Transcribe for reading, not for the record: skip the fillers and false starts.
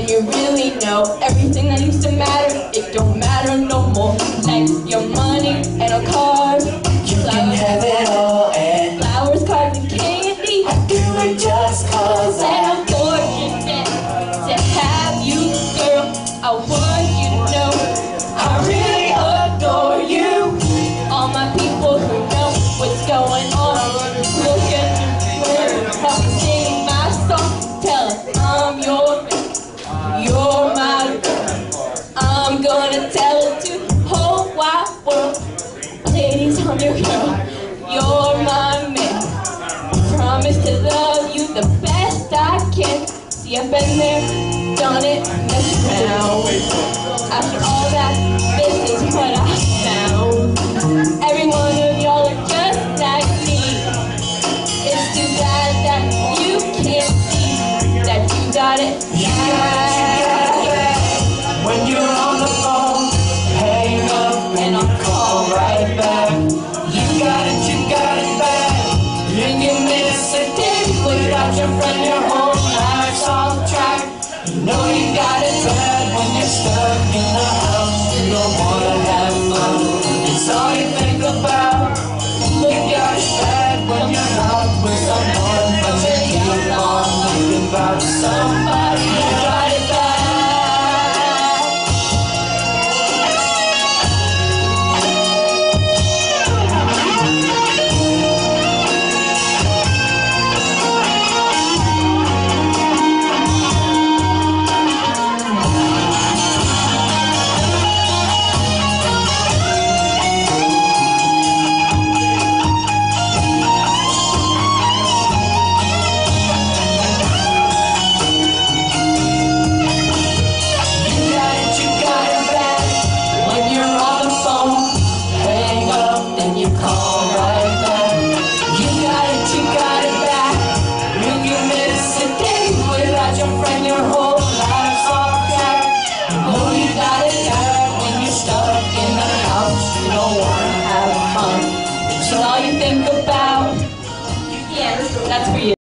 and you really know everything that used to matter, it don't matter no more. Like your money and a car, You can have it all and flowers, cards, and candy. I do it just cause And I'm fortunate to have you, girl. I want you to know I really adore you. All my people who know what's going on, look at the words, help me sing my song. Tell us I'm you're my girl. I'm gonna tell it to the whole wide world. Ladies, I'm your girl. You're my man. Promise to love you the best I can. See, I've been there, done it, messed around. After all that, this is what I found. Every one of y'all are just like me. It's too bad that you can't see that you got it. when you're on the phone, hang up and I'll call right back. You got it back. And you miss a day without your friend, your whole life's off track. You know you got it bad when you're stuck in the house. You don't wanna have fun, it's all you think about. You got it bad when you're not with someone, but you keep on thinking about somebody who got it bad. All you think about, yeah, that's for you.